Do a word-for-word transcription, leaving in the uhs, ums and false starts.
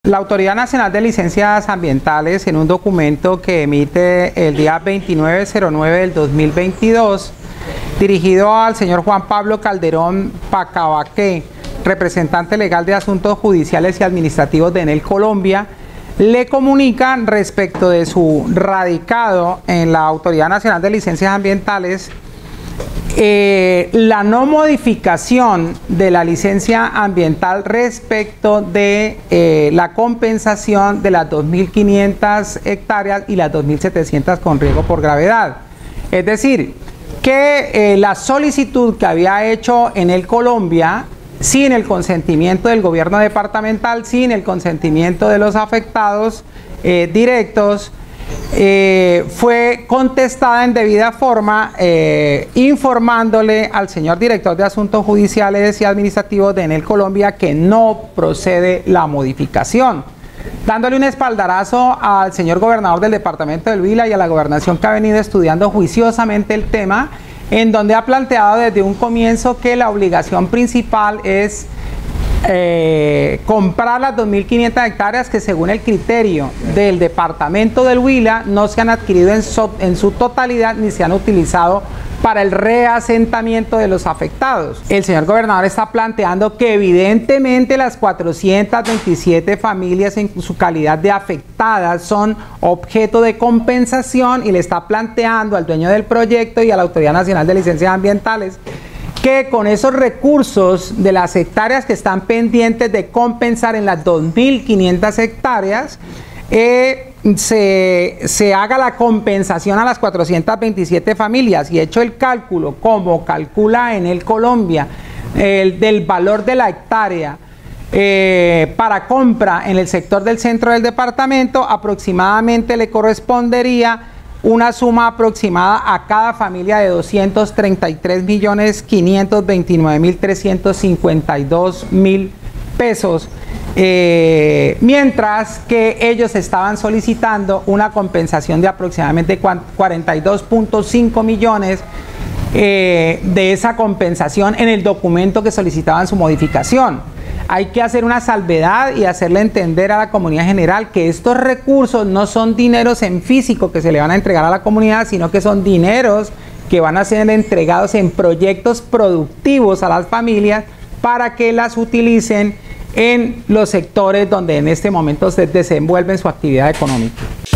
La Autoridad Nacional de Licencias Ambientales, en un documento que emite el día veintinueve de enero del dos mil veintidós, dirigido al señor Juan Pablo Calderón Pacabaqué, representante legal de Asuntos Judiciales y Administrativos de Enel Colombia, le comunican respecto de su radicado en la Autoridad Nacional de Licencias Ambientales eh, la no modificación de la licencia ambiental respecto de eh, la compensación de las dos mil quinientas hectáreas y las dos mil setecientas con riesgo por gravedad. Es decir, que eh, la solicitud que había hecho Enel Colombia, sin el consentimiento del gobierno departamental, sin el consentimiento de los afectados eh, directos, eh, fue contestada en debida forma, eh, informándole al señor director de Asuntos Judiciales y Administrativos de Enel Colombia que no procede la modificación, dándole un espaldarazo al señor gobernador del departamento del Huila y a la gobernación, que ha venido estudiando juiciosamente el tema, en donde ha planteado desde un comienzo que la obligación principal es eh, comprar las dos mil quinientas hectáreas que, según el criterio del departamento del Huila, no se han adquirido en, so, en su totalidad ni se han utilizado para el reasentamiento de los afectados. El señor gobernador está planteando que evidentemente las cuatrocientas veintisiete familias en su calidad de afectadas son objeto de compensación, y le está planteando al dueño del proyecto y a la Autoridad Nacional de Licencias Ambientales que con esos recursos de las hectáreas que están pendientes de compensar en las dos mil quinientas hectáreas, eh, Se, se haga la compensación a las cuatrocientas veintisiete familias, y hecho el cálculo como calcula Enel Colombia el, del valor de la hectárea eh, para compra en el sector del centro del departamento, aproximadamente le correspondería una suma aproximada a cada familia de doscientos treinta y tres millones quinientos veintinueve mil trescientos cincuenta y dos mil pesos. Eh, mientras que ellos estaban solicitando una compensación de aproximadamente cuarenta y dos punto cinco millones eh, de esa compensación en el documento que solicitaban su modificación. Hay que hacer una salvedad y hacerle entender a la comunidad general que estos recursos no son dineros en físico que se le van a entregar a la comunidad, sino que son dineros que van a ser entregados en proyectos productivos a las familias para que las utilicen en los sectores donde en este momento se desenvuelven su actividad económica.